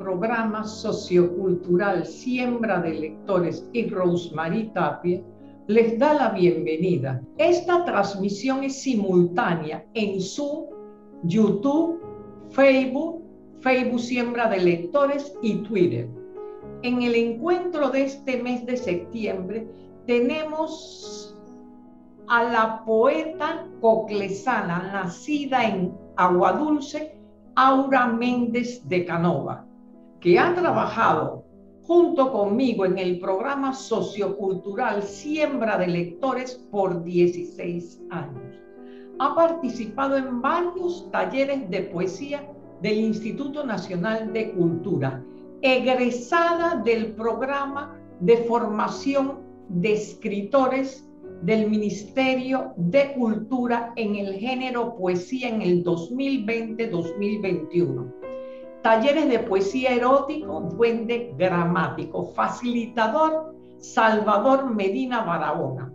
programa sociocultural Siembra de Lectores y Rosemary Tapia les da la bienvenida. Esta transmisión es simultánea en Zoom, YouTube, Facebook Siembra de Lectores y Twitter. En el encuentro de este mes de septiembre tenemos a la poeta coclesana nacida en Aguadulce, Aura Méndez de Canova, que ha trabajado junto conmigo en el programa sociocultural Siembra de Lectores por 16 años. Ha participado en varios talleres de poesía del Instituto Nacional de Cultura, egresada del programa de formación de escritores del Ministerio de Cultura en el género poesía en el 2020-2021. Talleres de poesía erótico, duende gramático, facilitador Salvador Medina Barahona.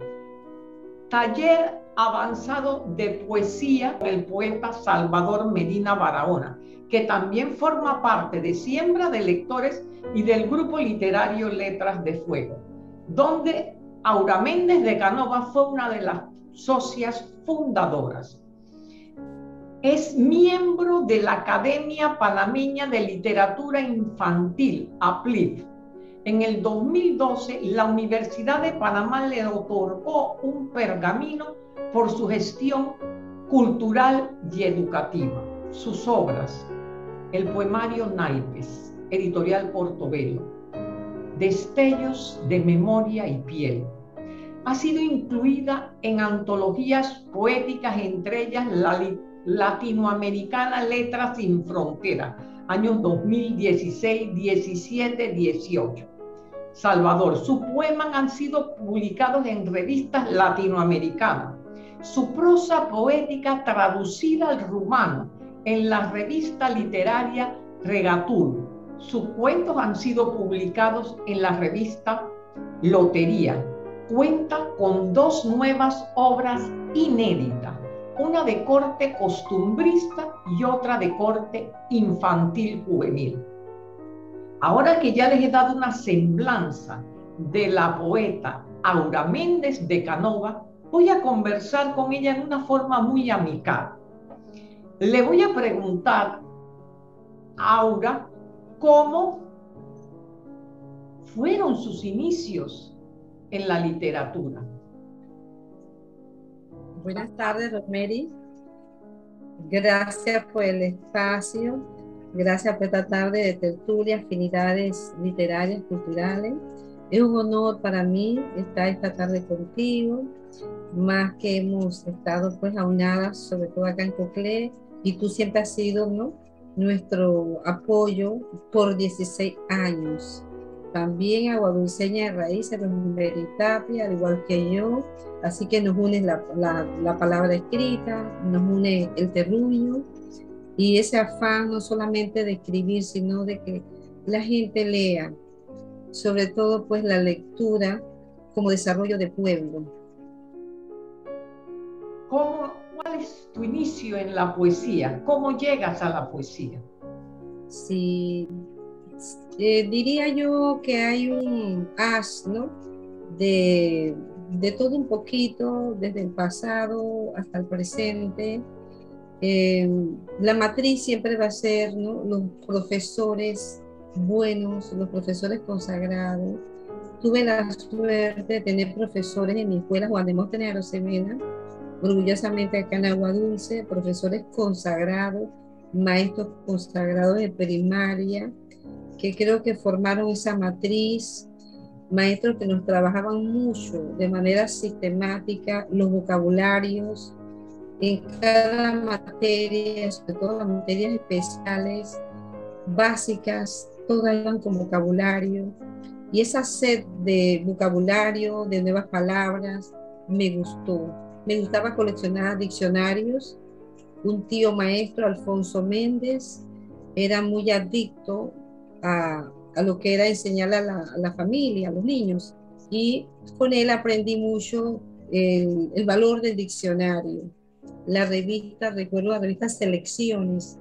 Taller avanzado de poesía del poeta Salvador Medina Barahona, que también forma parte de Siembra de Lectores y del grupo literario Letras de Fuego, donde Aura Méndez de Canova fue una de las socias fundadoras. Es miembro de la Academia Panameña de Literatura Infantil, APLIF. En el 2012, la Universidad de Panamá le otorgó un pergamino por su gestión cultural y educativa. Sus obras: el poemario Naipes, editorial Portobelo, Destellos de Memoria y Piel. Ha sido incluida en antologías poéticas, entre ellas la latinoamericana Letras sin Fronteras, años 2016, 17, 18. Salvador, sus poemas han sido publicados en revistas latinoamericanas. Su prosa poética traducida al rumano en la revista literaria Regatul. Sus cuentos han sido publicados en la revista Lotería. Cuenta con 2 nuevas obras inéditas, una de corte costumbrista y otra de corte infantil juvenil. Ahora que ya les he dado una semblanza de la poeta Aura Méndez de Canova, voy a conversar con ella en una forma muy amical. Le voy a preguntar a Aura cómo fueron sus inicios en la literatura. Buenas tardes, Rosemary. Gracias por el espacio. Gracias por esta tarde de tertulia, afinidades literarias, culturales. Es un honor para mí estar esta tarde contigo, más que hemos estado pues aunadas, sobre todo acá en Coclé, y tú siempre has sido, ¿no?, nuestro apoyo por 16 años. También aguadulceña de raíces, Rosemary Tapia, al igual que yo, así que nos une la palabra escrita, nos une el terruño, y ese afán no solamente de escribir, sino de que la gente lea, sobre todo pues la lectura como desarrollo de pueblo. ¿Cuál es tu inicio en la poesía? ¿Cómo llegas a la poesía? Sí, diría yo que hay un haz, ¿no?, de todo un poquito, desde el pasado hasta el presente. La matriz siempre va a ser, ¿no?, los profesores buenos, los profesores consagrados. Tuve la suerte de tener profesores en mi escuela, Juan de Móstenes de Arosemena, orgullosamente acá en Aguadulce, profesores consagrados, maestros consagrados de primaria, que creo que formaron esa matriz, maestros que nos trabajaban mucho de manera sistemática los vocabularios en cada materia, sobre todo las materias especiales, básicas, todas iban con vocabulario, y esa sed de vocabulario, de nuevas palabras, me gustó. Me gustaba coleccionar diccionarios. Un tío maestro, Alfonso Méndez, era muy adicto a lo que era enseñar a la familia, a los niños, y con él aprendí mucho el valor del diccionario. La revista, recuerdo la revista Selecciones,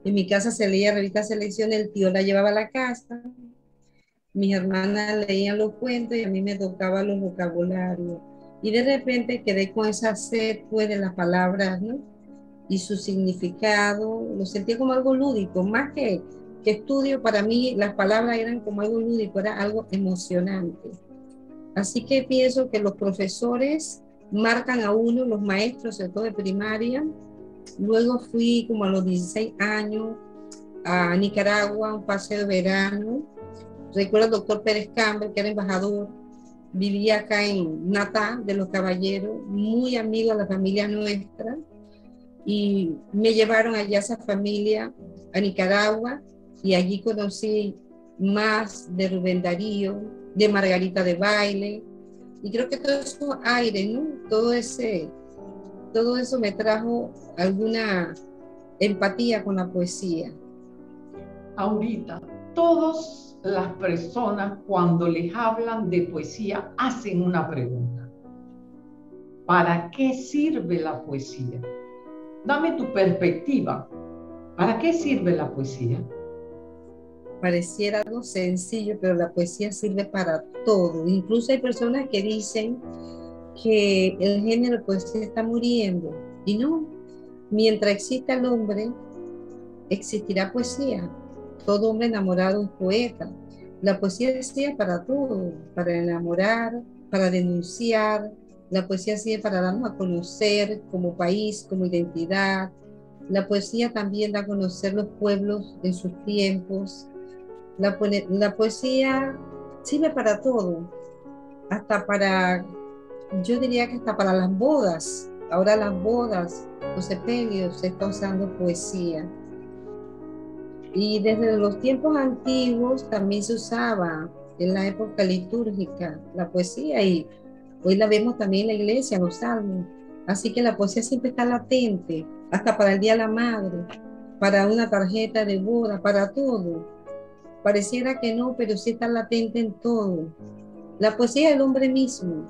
En mi casa se leía revista Selección, el tío la llevaba a la casa, mis hermanas leían los cuentos y a mí me tocaba los vocabularios. Y de repente quedé con esa sed pues, de las palabras, ¿no? Y su significado, lo sentía como algo lúdico, más que estudio, para mí las palabras eran como algo lúdico, era algo emocionante. Así que pienso que los profesores marcan a uno, los maestros, sobre todo de primaria. Luego fui como a los 16 años a Nicaragua, un paseo de verano. Recuerdo al doctor Pérez Campbell, que era embajador, vivía acá en Natá de los Caballeros, muy amigo de la familia nuestra, y me llevaron allá a esa familia, a Nicaragua, y allí conocí más de Rubén Darío, de Margarita de Baile, y creo que todo eso aire, ¿no? Todo eso me trajo alguna empatía con la poesía. Ahorita, todas las personas cuando les hablan de poesía hacen una pregunta. ¿Para qué sirve la poesía? Dame tu perspectiva. ¿Para qué sirve la poesía? Pareciera algo sencillo, pero la poesía sirve para todo. Incluso hay personas que dicen que el género de poesía está muriendo. Y no, mientras exista el hombre, existirá poesía. Todo hombre enamorado es poeta. La poesía sirve para todo, para enamorar, para denunciar. La poesía sirve para darnos a conocer como país, como identidad. La poesía también da a conocer los pueblos en sus tiempos. La poesía sirve para todo, hasta para, yo diría que hasta para las bodas. Ahora las bodas, los sepelios, se está usando poesía. Y desde los tiempos antiguos también se usaba en la época litúrgica la poesía y hoy la vemos también en la iglesia, los salmos. Así que la poesía siempre está latente, hasta para el Día de la Madre, para una tarjeta de boda, para todo. Pareciera que no, pero sí está latente en todo. La poesía es el hombre mismo.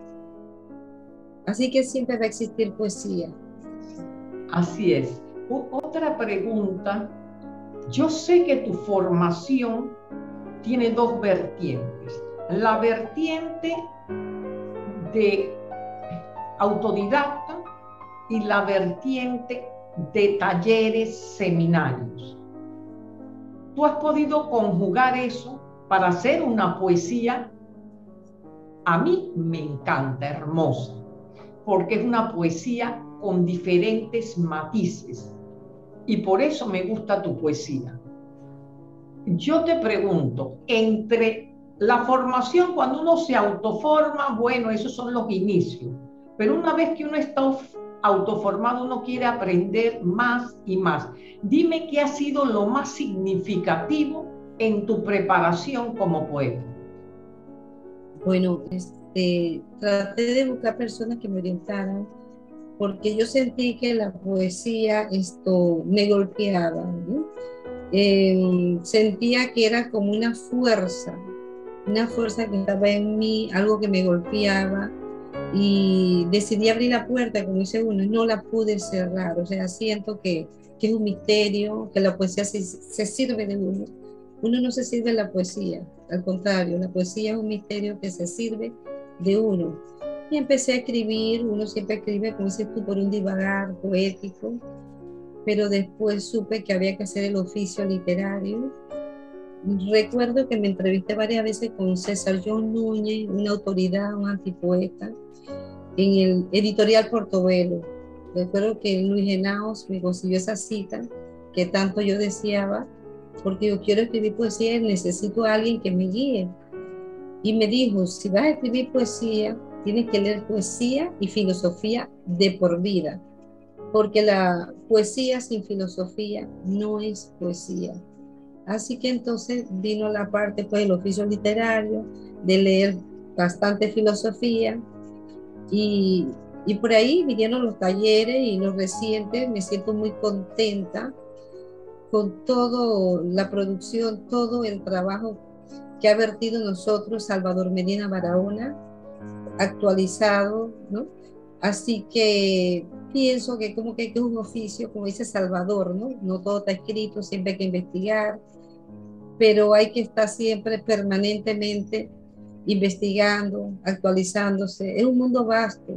Así que siempre va a existir poesía. Así es. Otra pregunta. Yo sé que tu formación tiene dos vertientes. La vertiente de autodidacta y la vertiente de talleres, seminarios. ¿Tú has podido conjugar eso para hacer una poesía? A mí me encanta, hermosa, porque es una poesía con diferentes matices y por eso me gusta tu poesía. Yo te pregunto, entre la formación, cuando uno se autoforma, bueno, esos son los inicios, pero una vez que uno está autoformado, uno quiere aprender más y más. Dime qué ha sido lo más significativo en tu preparación como poeta. Bueno, traté de buscar personas que me orientaran, porque yo sentí que la poesía me golpeaba, ¿no? Sentía que era como una fuerza que estaba en mí, algo que me golpeaba, y decidí abrir la puerta, como dice uno, y no la pude cerrar. O sea, siento que es un misterio, que la poesía se sirve de uno. Uno no se sirve de la poesía, al contrario, la poesía es un misterio que se sirve de uno. Y empecé a escribir, uno siempre escribe, como dices tú, por un divagar poético, pero después supe que había que hacer el oficio literario. Recuerdo que me entrevisté varias veces con César John Núñez, una autoridad, un antipoeta, en el editorial Portobelo. Recuerdo que Luis Henaos me consiguió esa cita que tanto yo deseaba, porque yo quiero escribir poesía y necesito a alguien que me guíe. Y me dijo, si vas a escribir poesía, tienes que leer poesía y filosofía de por vida, porque la poesía sin filosofía no es poesía. Así que entonces vino la parte, pues, el oficio literario, de leer bastante filosofía, y por ahí vinieron los talleres y los recientes. Me siento muy contenta con toda la producción, todo el trabajo que ha vertido en nosotros Salvador Medina Barahona, actualizado, ¿no? Así que pienso que como que es un oficio, como dice Salvador, ¿no? No todo está escrito, siempre hay que investigar, pero hay que estar siempre permanentemente investigando, actualizándose. Es un mundo vasto.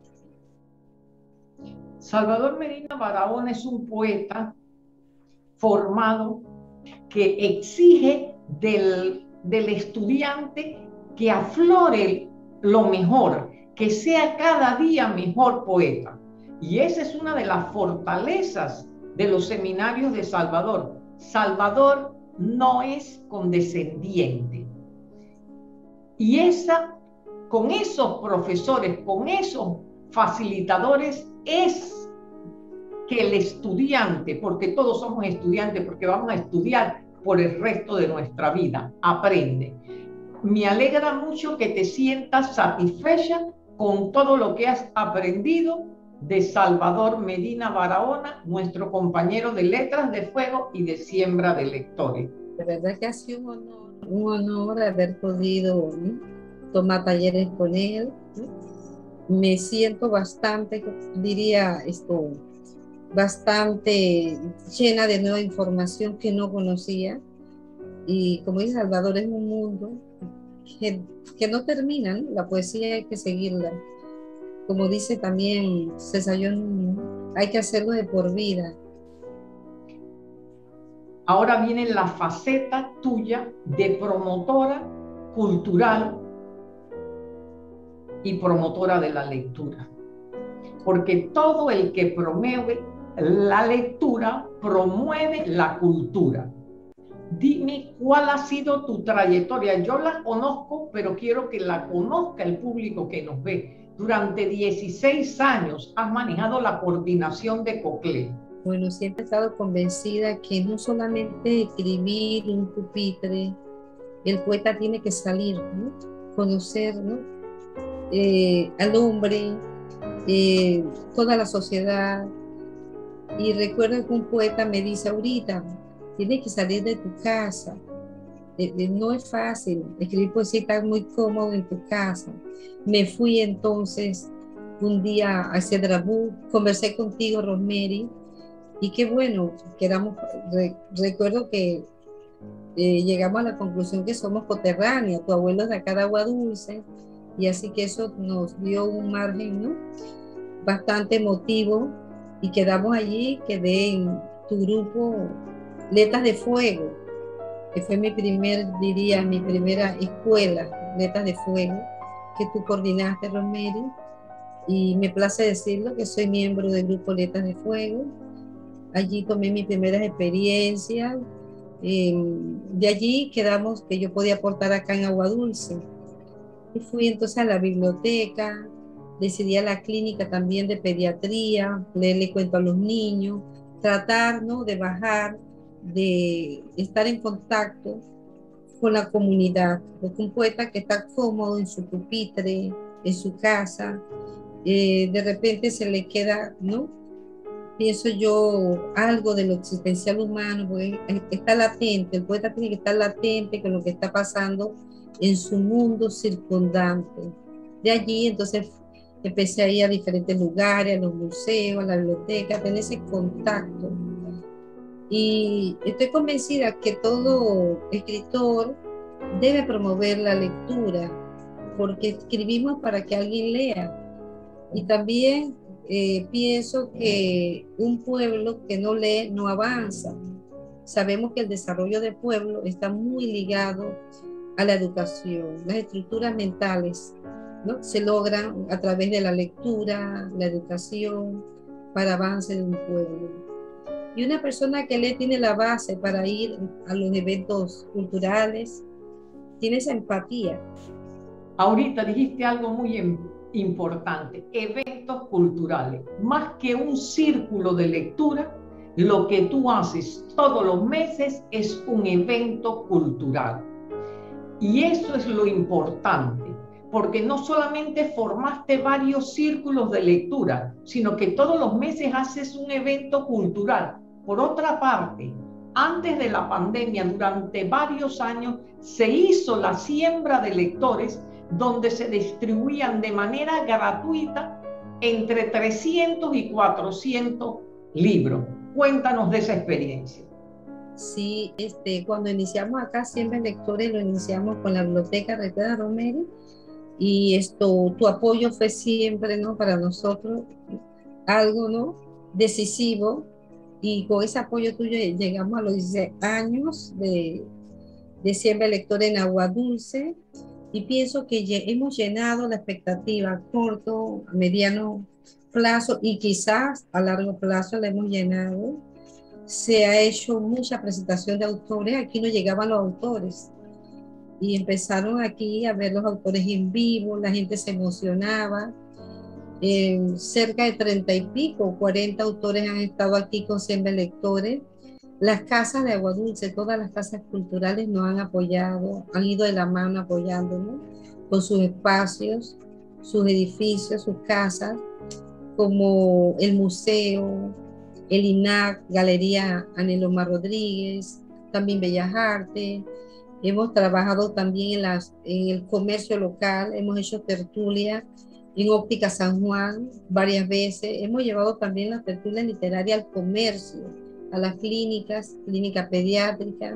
Salvador Medina Barahona es un poeta formado que exige del estudiante que aflore lo mejor, que sea cada día mejor poeta. Y esa es una de las fortalezas de los seminarios de Salvador. Salvador no es condescendiente. Y con esos profesores, con esos facilitadores, es que el estudiante, porque todos somos estudiantes, porque vamos a estudiar por el resto de nuestra vida, aprende. Me alegra mucho que te sientas satisfecha con todo lo que has aprendido de Salvador Medina Barahona, nuestro compañero de Letras de Fuego y de Siembra de Lectores. De verdad que ha sido un honor haber podido, ¿no?, tomar talleres con él, ¿no? Me siento bastante, diría esto, bastante llena de nueva información que no conocía. Y como dice Salvador, es un mundo que no termina, ¿no? La poesía hay que seguirla. Como dice también César John, hay que hacerlo de por vida. Ahora viene la faceta tuya de promotora cultural y promotora de la lectura. Porque todo el que promueve la lectura promueve la cultura. Dime cuál ha sido tu trayectoria. Yo la conozco, pero quiero que la conozca el público que nos ve. Durante 16 años has manejado la coordinación de COCLE. Bueno, siempre he estado convencida que no solamente escribir un pupitre, el poeta tiene que salir, ¿no?, conocer, ¿no?, al hombre, toda la sociedad. Y recuerdo que un poeta me dice ahorita, tienes que salir de tu casa. No es fácil, escribir poesía está muy cómodo en tu casa. Me fui entonces un día a Cedrabú, conversé contigo, Rosemary, y qué bueno, recuerdo que llegamos a la conclusión que somos coterráneos, tu abuelo es de acá de Agua Dulce, y así que eso nos dio un margen, ¿no?, bastante emotivo, y quedamos allí, quedé en tu grupo Letras de Fuego, que fue mi primera escuela, Letras de Fuego, que tú coordinaste, Rosemary, y me place decirlo que soy miembro del grupo Letras de Fuego. Allí tomé mis primeras experiencias, de allí quedamos que yo podía aportar acá en Agua Dulce. Y fui entonces a la biblioteca, decidí a la clínica también de pediatría, leerle cuento a los niños, tratar, ¿no?, de bajar, de estar en contacto con la comunidad, porque un poeta que está cómodo en su pupitre, en su casa, de repente se le queda, ¿no?, pienso yo, algo de lo existencial humano, porque está latente, el poeta tiene que estar latente con lo que está pasando en su mundo circundante. De allí entonces empecé a ir a diferentes lugares, a los museos, a la biblioteca, a tener ese contacto. Y estoy convencida que todo escritor debe promover la lectura, porque escribimos para que alguien lea. Y también pienso que un pueblo que no lee no avanza. Sabemos que el desarrollo del pueblo está muy ligado a la educación. Las estructuras mentales, ¿no?, se logran a través de la lectura, la educación, para avance de un pueblo. Y una persona que lee tiene la base para ir a los eventos culturales, tiene esa empatía. Ahorita dijiste algo muy importante, eventos culturales. Más que un círculo de lectura, lo que tú haces todos los meses es un evento cultural. Y eso es lo importante, porque no solamente formaste varios círculos de lectura, sino que todos los meses haces un evento cultural. Por otra parte, antes de la pandemia, durante varios años, se hizo la siembra de lectores, donde se distribuían de manera gratuita entre 300 y 400 libros. Cuéntanos de esa experiencia. Sí, cuando iniciamos acá, siempre lectores, lo iniciamos con la biblioteca, ¿recuerda, Romery? Y tu apoyo fue siempre, ¿no? Para nosotros algo, ¿no? Decisivo. Y con ese apoyo tuyo llegamos a los 16 años de siempre lector en Agua Dulce. Y pienso que hemos llenado la expectativa a corto, a mediano plazo y quizás a largo plazo la hemos llenado. Se ha hecho mucha presentación de autores. Aquí no llegaban los autores y empezaron aquí a ver los autores en vivo, la gente se emocionaba. Cerca de 30 y pico, 40 autores han estado aquí con siempre lectores. Las casas de Agua Dulce, todas las casas culturales nos han apoyado, han ido de la mano apoyándonos con sus espacios, sus edificios, sus casas, como el museo, el INAC, Galería Aneloma Rodríguez, también Bellas Artes. Hemos trabajado también en el comercio local, hemos hecho tertulia en Óptica San Juan varias veces. Hemos llevado también la tertulia literaria al comercio, a las clínicas, clínica pediátrica,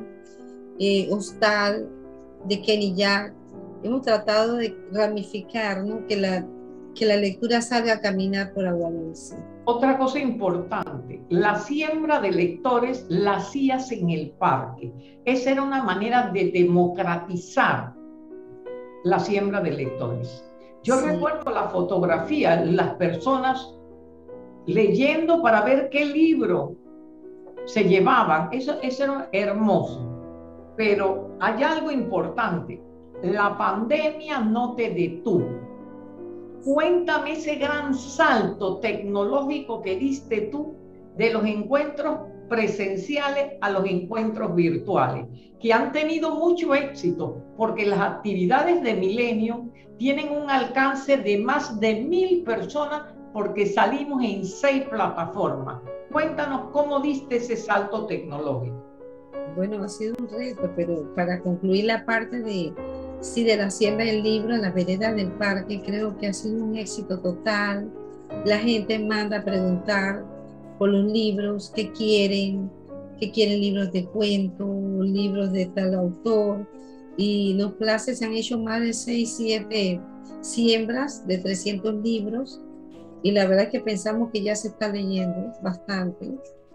hostal de Kenny Jack. Hemos tratado de ramificar, ¿no? que la lectura salga a caminar por Agua Dulce. Otra cosa importante, la siembra de lectores la hacías en el parque. Esa era una manera de democratizar la siembra de lectores. Yo recuerdo la fotografía, las personas leyendo para ver qué libro se llevaban. Eso era hermoso. Pero hay algo importante. La pandemia no te detuvo. Cuéntame ese gran salto tecnológico que diste tú de los encuentros presenciales a los encuentros virtuales, que han tenido mucho éxito, porque las actividades de Milenio tienen un alcance de más de 1000 personas, porque salimos en 6 plataformas. Cuéntanos cómo diste ese salto tecnológico. Bueno, ha sido un reto, pero para concluir la parte de la siembra del libro en las veredas del parque, creo que ha sido un éxito total. La gente manda a preguntar por los libros que quieren libros de cuentos, libros de tal autor, y los plazas se han hecho más de 6, 7 siembras de 300 libros, y la verdad es que pensamos que ya se está leyendo bastante.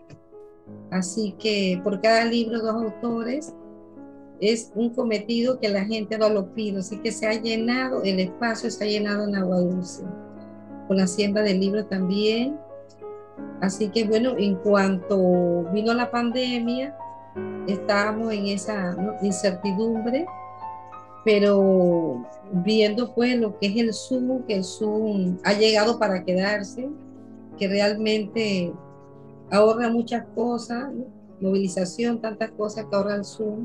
Así que por cada libro 2 autores, es un cometido que la gente no lo pide, así que se ha llenado, el espacio se ha llenado en Agua Dulce, con la siembra del libro también. Así que bueno, en cuanto vino la pandemia, estábamos en esa, ¿no?, incertidumbre, pero viendo pues lo que es el Zoom, que el Zoom ha llegado para quedarse, que realmente ahorra muchas cosas, ¿no?, movilización, tantas cosas que ahorra el Zoom.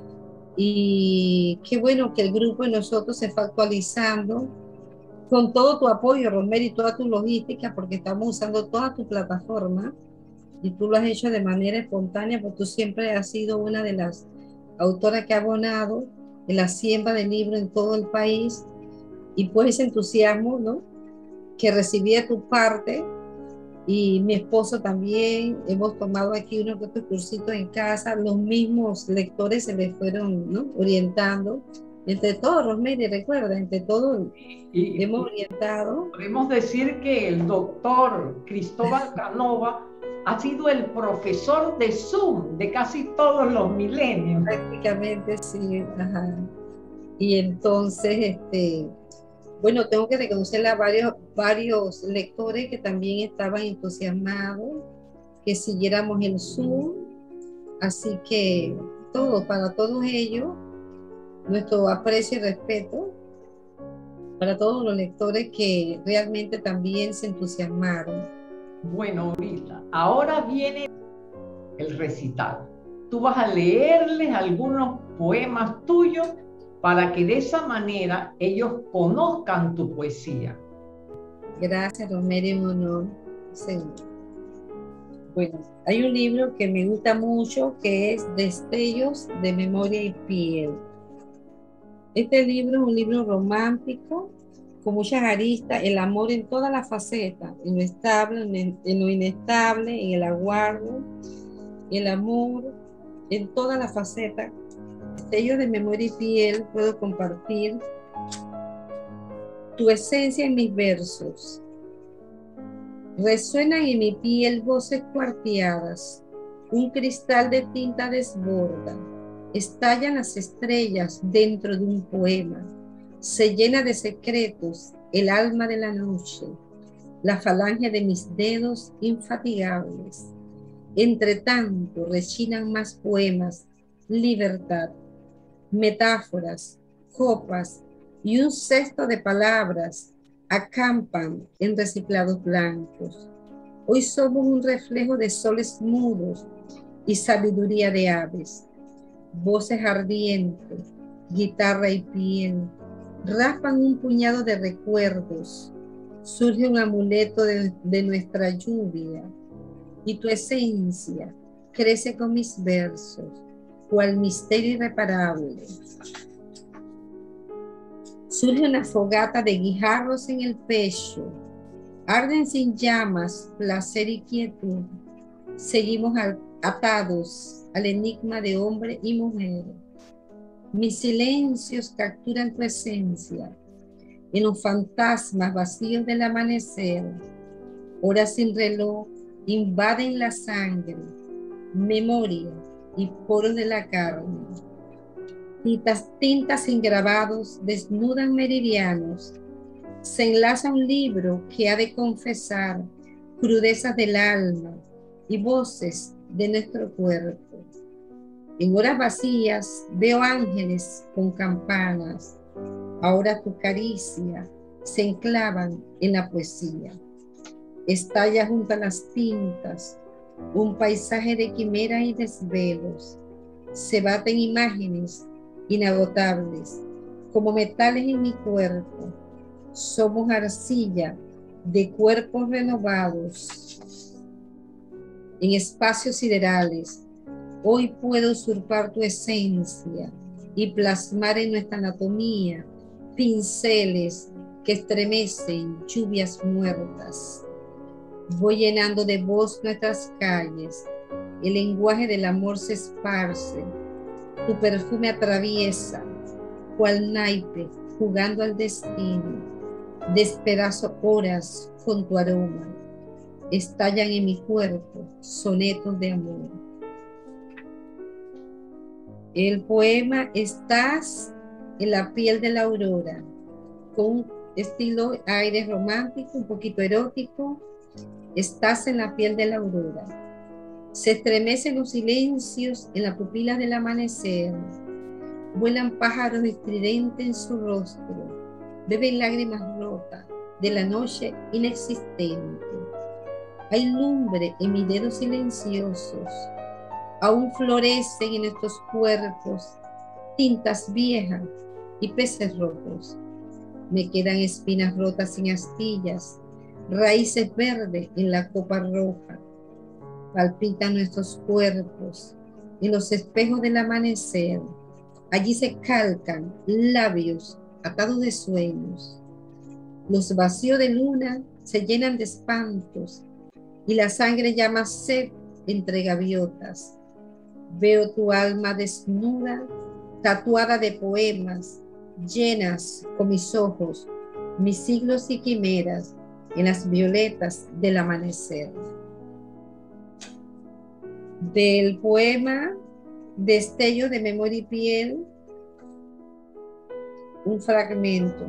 Y qué bueno que el grupo de nosotros se fue actualizando con todo tu apoyo, Romery, y toda tu logística, porque estamos usando toda tu plataforma y tú lo has hecho de manera espontánea, porque tú siempre has sido una de las autoras que ha abonado en la siembra de libros en todo el país, y pues ese entusiasmo, ¿no?, que recibí de tu parte. Y mi esposo también, hemos tomado aquí unos otros cursitos en casa, los mismos lectores se les fueron, ¿no?, orientando. Entre todos, Romery, recuerda, entre todos hemos orientado. Podemos decir que el doctor Cristóbal Canova ha sido el profesor de Zoom de casi todos los milenios. Prácticamente sí, ajá. Y entonces, bueno, tengo que reconocerle a varios lectores que también estaban entusiasmados, que siguiéramos el Zoom. Así que para todos ellos, nuestro aprecio y respeto para todos los lectores que realmente también se entusiasmaron. Bueno, ahora viene el recital. Tú vas a leerles algunos poemas tuyos para que de esa manera ellos conozcan tu poesía. Gracias, Romery, un honor. Sí. Bueno, hay un libro que me gusta mucho que es Destellos de Memoria y Piel. Este libro es un libro romántico con muchas aristas, el amor en todas las facetas, en lo estable, en lo inestable, en el aguardo, el amor en todas las facetas. Destellos de memoria y piel, puedo compartir tu esencia en mis versos. Resuenan en mi piel voces cuarteadas, un cristal de tinta desborda, estallan las estrellas dentro de un poema, se llena de secretos el alma de la noche, la falange de mis dedos infatigables. Entre tanto rechinan más poemas, libertad, metáforas, copas y un cesto de palabras acampan en reciclados blancos. Hoy somos un reflejo de soles mudos y sabiduría de aves. Voces ardientes, guitarra y piel, raspan un puñado de recuerdos. Surge un amuleto de nuestra lluvia y tu esencia crece con mis versos, cual misterio irreparable. Surge una fogata de guijarros en el pecho, arden sin llamas placer y quietud. Seguimos atados al enigma de hombre y mujer. Mis silencios capturan tu esencia en los fantasmas vacíos del amanecer. Horas sin reloj invaden la sangre, memoria y poros de la carne. Tintas sin grabados desnudan meridianos. Se enlaza un libro que ha de confesar crudezas del alma y voces de nuestro cuerpo. En horas vacías veo ángeles con campanas. Ahora tu caricia se enclavan en la poesía. Estalla junto a las tintas un paisaje de quimeras y desvelos. Se baten imágenes inagotables como metales en mi cuerpo. Somos arcilla de cuerpos renovados en espacios siderales. Hoy puedo usurpar tu esencia y plasmar en nuestra anatomía pinceles que estremecen lluvias muertas. Voy llenando de voz nuestras calles. El lenguaje del amor se esparce. Tu perfume atraviesa, cual naipe jugando al destino. Despedazo horas con tu aroma. Estallan en mi cuerpo sonetos de amor. El poema Estás en la piel de la aurora, con un estilo aire romántico, un poquito erótico. Estás en la piel de la aurora. Se estremecen los silencios en la pupila del amanecer. Vuelan pájaros estridentes en su rostro. Beben lágrimas rotas de la noche inexistente. Hay lumbre en mis dedos silenciosos. Aún florecen en estos cuerpos tintas viejas y peces rojos. Me quedan espinas rotas sin astillas, raíces verdes en la copa roja. Palpitan nuestros cuerpos en los espejos del amanecer. Allí se calcan labios atados de sueños. Los vacíos de luna se llenan de espantos y la sangre llama sed entre gaviotas. Veo tu alma desnuda, tatuada de poemas, llenas con mis ojos, mis siglos y quimeras en las violetas del amanecer. Del poema Destello de memoria y piel, un fragmento.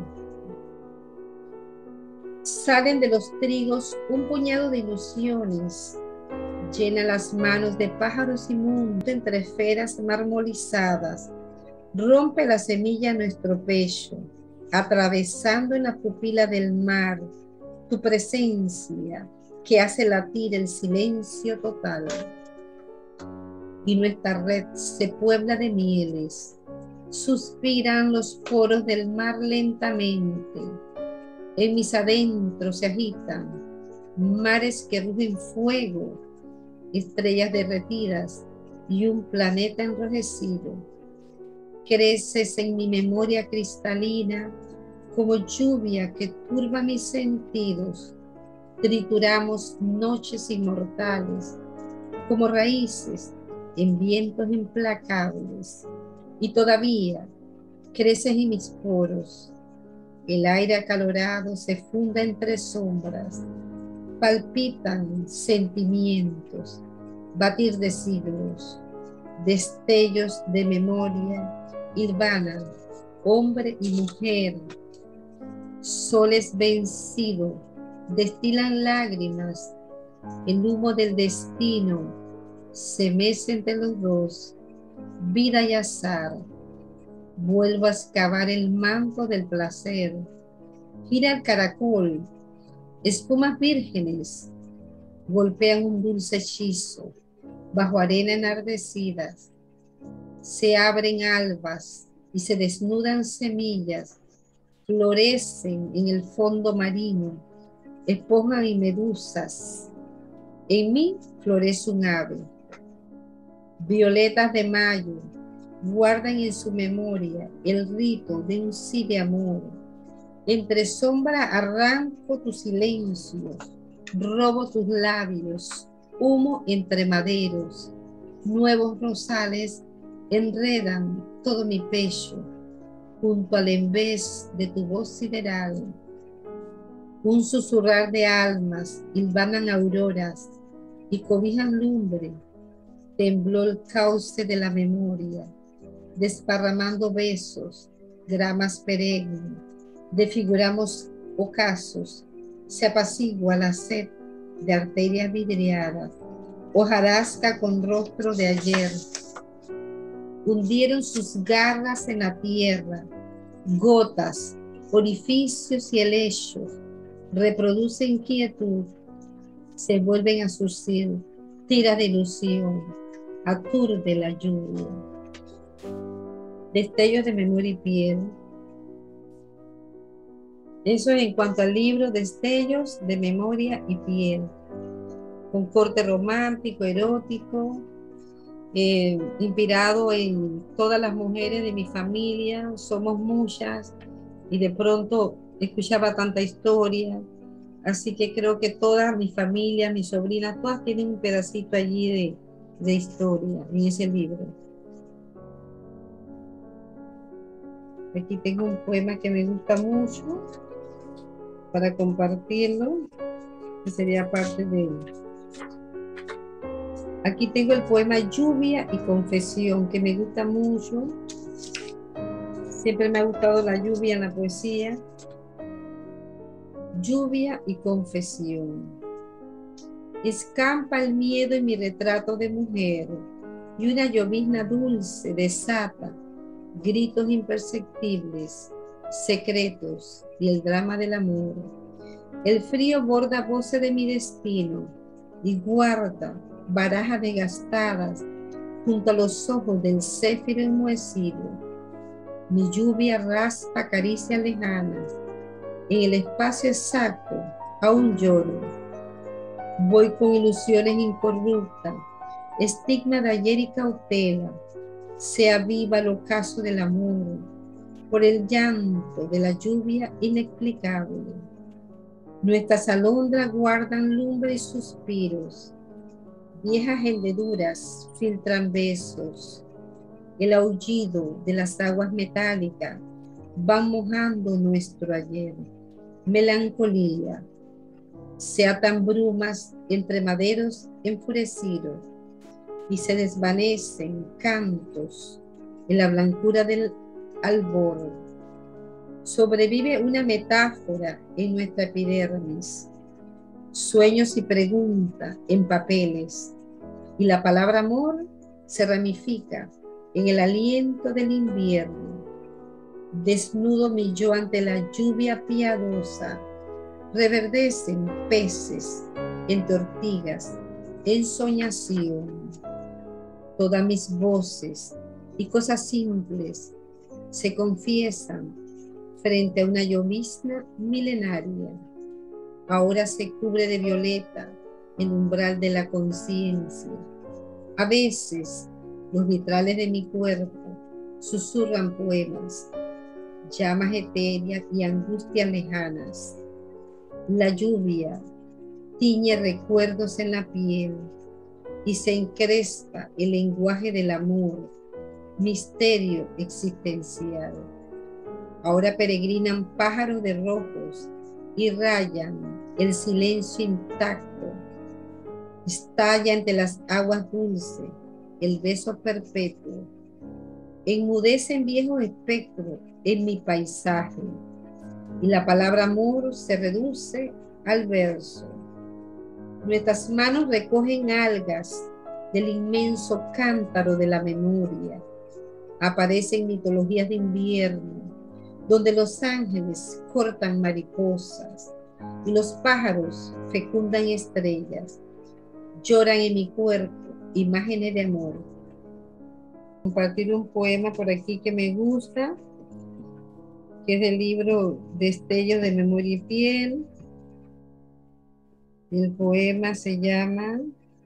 Salen de los trigos un puñado de ilusiones, llena las manos de pájaros inmundos entre esferas marmolizadas, rompe la semilla en nuestro pecho, atravesando en la pupila del mar tu presencia que hace latir el silencio total. Y nuestra red se puebla de mieles, suspiran los poros del mar lentamente. En mis adentros se agitan mares que rugen fuego, estrellas derretidas y un planeta enrojecido. Creces en mi memoria cristalina Como lluvia que turba mis sentidos, trituramos noches inmortales, como raíces en vientos implacables, y todavía creces en mis poros. El aire acalorado se funda entre sombras, palpitan sentimientos, batir de siglos, destellos de memoria, hirvanan hombre y mujer, soles vencidos, destilan lágrimas, el humo del destino se mece entre los dos, vida y azar. Vuelvo a excavar el manto del placer, gira el caracol, espumas vírgenes, golpean un dulce hechizo, bajo arena enardecidas, se abren albas y se desnudan semillas, florecen en el fondo marino, esponjas y medusas. En mí florece un ave. Violetas de mayo guardan en su memoria el rito de un sí de amor. Entre sombra arranco tu silencio, robo tus labios, humo entre maderos, nuevos rosales enredan todo mi pecho, junto al envés de tu voz sideral. Un susurrar de almas hilvanan auroras y cobijan lumbre. Tembló el cauce de la memoria, desparramando besos, gramas perennes. Desfiguramos ocasos, se apacigua la sed de arterias vidriadas, hojarasca con rostro de ayer. Hundieron sus garras en la tierra, gotas, orificios y helechos, reproducen inquietud, se vuelven a surcir, tira de ilusión, aturde la lluvia. Destellos de memoria y piel. Eso es en cuanto al libro Destellos de Memoria y Piel, con corte romántico, erótico, inspirado en todas las mujeres de mi familia, somos muchas, y de pronto escuchaba tanta historia, así que creo que todas mis familias, mis sobrinas, todas tienen un pedacito allí de historia en ese libro. Aquí tengo un poema que me gusta mucho para compartirlo, que sería parte de él. Aquí tengo el poema Lluvia y Confesión, que me gusta mucho. Siempre me ha gustado la lluvia en la poesía. Lluvia y confesión. Escampa el miedo en mi retrato de mujer, y una llovizna dulce desata gritos imperceptibles, secretos y el drama del amor. El frío borda voces de mi destino y guarda barajas desgastadas junto a los ojos del céfiro enmohecido. Mi lluvia raspa caricias lejanas. En el espacio exacto aún lloro. Voy con ilusiones incorruptas, estigma de ayer y cautela. Se aviva el ocaso del amor por el llanto de la lluvia inexplicable. Nuestras alondras guardan lumbre y suspiros. Viejas hendeduras filtran besos. El aullido de las aguas metálicas van mojando nuestro ayer. Melancolía. Se atan brumas entre maderos enfurecidos y se desvanecen cantos en la blancura del albor. Sobrevive una metáfora en nuestra epidermis, sueños y preguntas en papeles, y la palabra amor se ramifica en el aliento del invierno. Desnudo mi yo ante la lluvia piadosa, reverdecen peces entre ortigas, ensoñación. Todas mis voces y cosas simples se confiesan frente a una llovizna milenaria. Ahora se cubre de violeta el umbral de la conciencia. A veces los vitrales de mi cuerpo susurran poemas. llamas etéreas y angustias lejanas. La lluvia tiñe recuerdos en la piel y se encrespa el lenguaje del amor, misterio existencial. Ahora peregrinan pájaros de rojos y rayan el silencio intacto. Estalla entre las aguas dulces el beso perpetuo. Enmudecen viejos espectros en mi paisaje y la palabra amor se reduce al verso. Nuestras manos recogen algas del inmenso cántaro de la memoria. Aparecen mitologías de invierno, donde los ángeles cortan mariposas y los pájaros fecundan estrellas. Lloran en mi cuerpo imágenes de amor. Compartir un poema por aquí que me gusta, que es del libro Destellos de Memoria y Piel. El poema se llama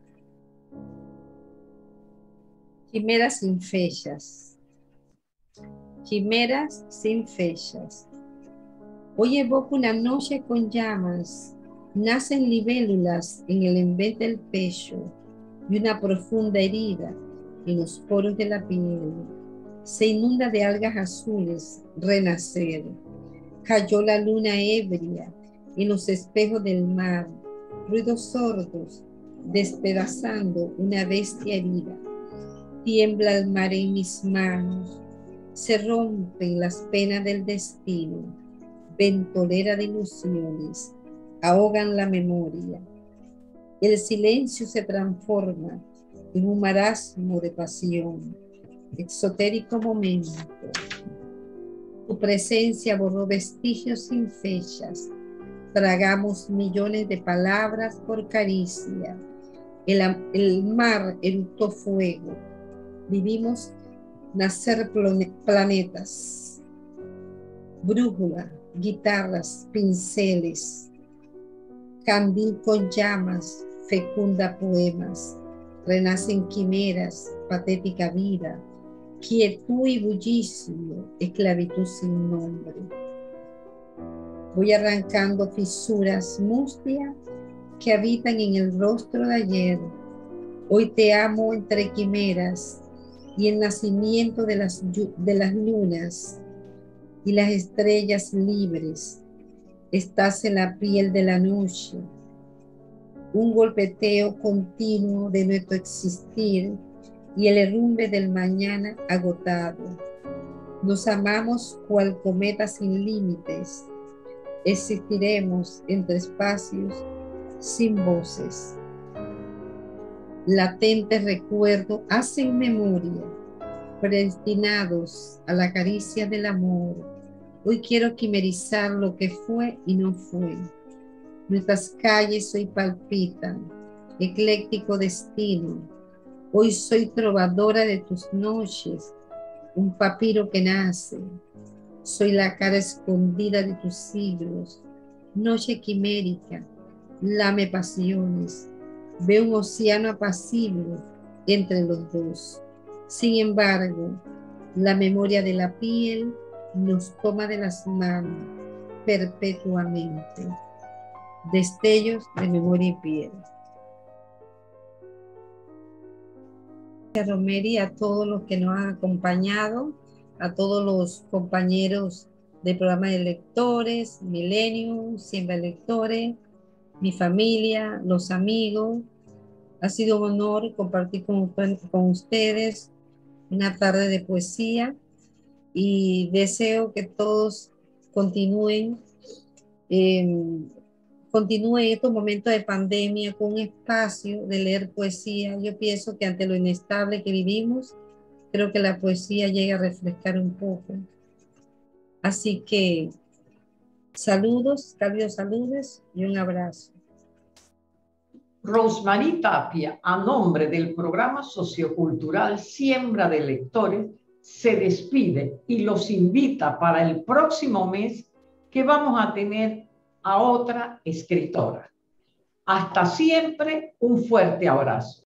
Quimeras sin fechas. Quimeras sin fechas. Hoy evoco una noche con llamas. Nacen libélulas en el envés del pecho y una profunda herida en los poros de la piel. Se inunda de algas azules renacer. Cayó la luna ebria en los espejos del mar. Ruidos sordos despedazando una bestia herida. Tiembla el mar en mis manos. Se rompen las penas del destino. Ventolera de ilusiones ahogan la memoria. El silencio se transforma en un marasmo de pasión. Exotérico momento. Tu presencia borró vestigios sin fechas. Tragamos millones de palabras por caricia. El mar eructó fuego. Vivimos nacer planetas. Brújula, guitarras, pinceles. Candil con llamas, fecunda poemas. Renacen quimeras, patética vida. Quietud y bullicio, esclavitud sin nombre. Voy arrancando fisuras mustias que habitan en el rostro de ayer. Hoy te amo entre quimeras y el nacimiento de las lunas y las estrellas libres. Estás en la piel de la noche, un golpeteo continuo de nuestro existir y el herrumbe del mañana agotado. Nos amamos cual cometa sin límites. Existiremos entre espacios sin voces. Latentes recuerdos hacen memoria, predestinados a la caricia del amor. Hoy quiero quimerizar lo que fue y no fue. Nuestras calles hoy palpitan, ecléctico destino. Hoy soy trovadora de tus noches, un papiro que nace. Soy la cara escondida de tus siglos. Noche quimérica, lame pasiones. Veo un océano apacible entre los dos. Sin embargo, la memoria de la piel nos toma de las manos perpetuamente. Destellos de memoria y piel. Gracias, Romery, a todos los que nos han acompañado, a todos los compañeros del programa de lectores, Millennium, Siembra Lectores, mi familia, los amigos. Ha sido un honor compartir con ustedes una tarde de poesía y deseo que todos continúen estos momentos de pandemia con un espacio de leer poesía. Yo pienso que ante lo inestable que vivimos, creo que la poesía llega a refrescar un poco. Así que saludos, cálidos saludos y un abrazo. Rosmarie Tapia, a nombre del programa sociocultural Siembra de Lectores, se despide y los invita para el próximo mes que vamos a tener a otra escritora. Hasta siempre, un fuerte abrazo.